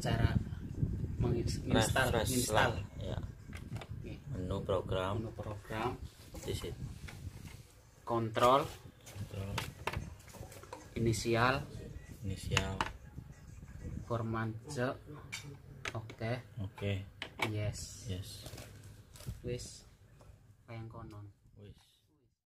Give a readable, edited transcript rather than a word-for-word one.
cara menginstal ya. Menu program di situ. Kontrol inisial format oke yes wis kayang konon.